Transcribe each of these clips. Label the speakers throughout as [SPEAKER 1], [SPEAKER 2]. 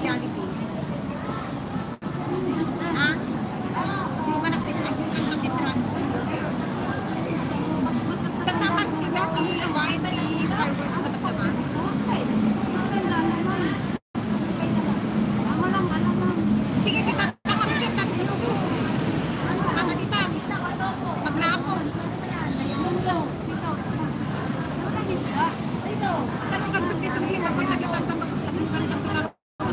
[SPEAKER 1] Jollibee. Ah? Tuglugan ng pipaglugan ng different. Tatapat kita YT fireworks matagdaman. Sige, kita tamat kita sa sugo. Ano dita? Magnapon. Tanong kagsugli-sugli ako na kita magtaglugan ng kita.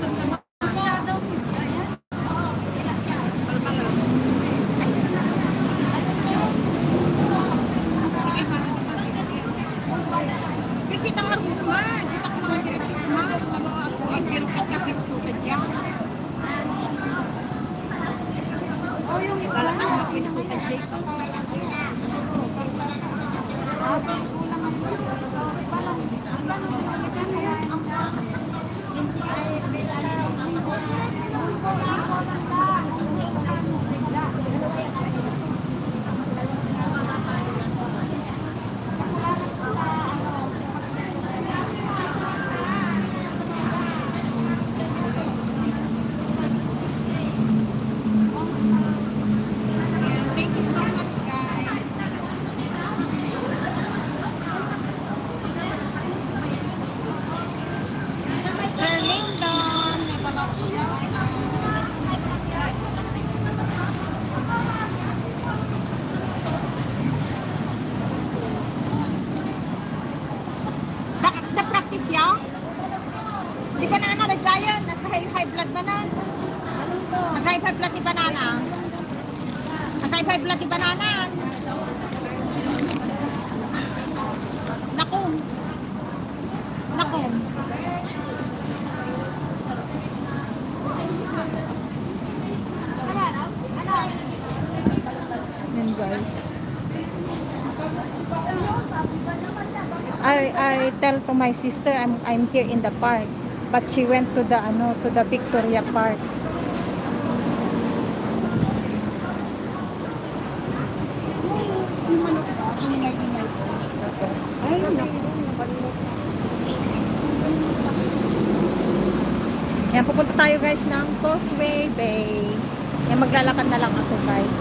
[SPEAKER 1] Di banana na giant, nag-high blood ba na? Nag-high blood di banana. Nag-high blood di banana. Nakum. Nakum. Yan guys. I tell to my sister I'm here in the park, but she went to the Victoria Park. Yan, pupunta tayo guys ng Causeway Bay. Yan, maglalakad na lang ako guys.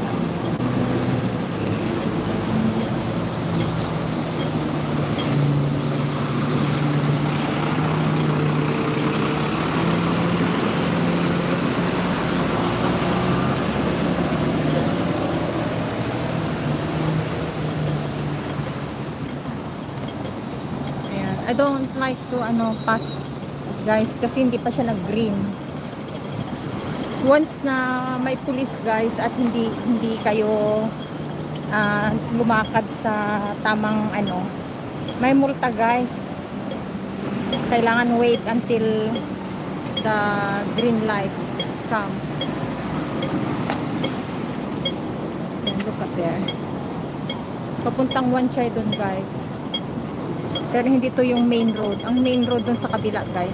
[SPEAKER 1] I don't like to pass guys kasi hindi pa siya nag-green. Once na may pulis guys at hindi kayo lumakad sa tamang may multa guys. Kailangan wait until the green light comes. And look up there. Papuntang Wan Chai doon guys. Pero hindi to yung main road. Ang main road dun sa kabila guys.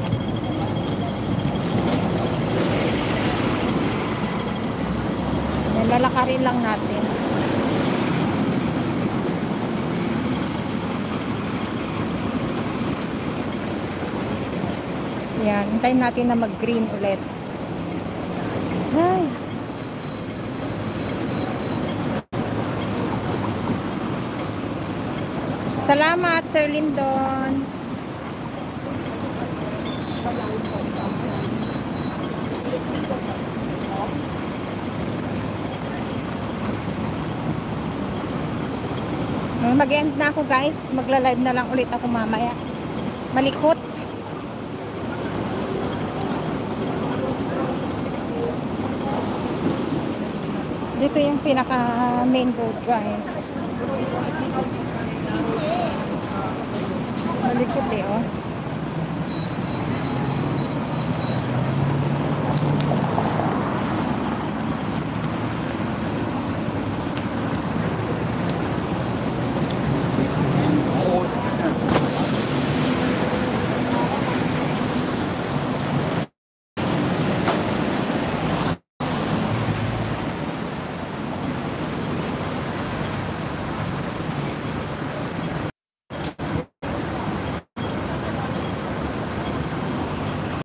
[SPEAKER 1] Lalakarin lang natin. Yan. Hintayin natin na mag-green ulit. Ay. Salamat, Sir Lindon. Mag-end na ako guys. Magla-live na lang ulit ako mamaya. Malikot. Dito yung pinaka main road guys. Malikot eh oh.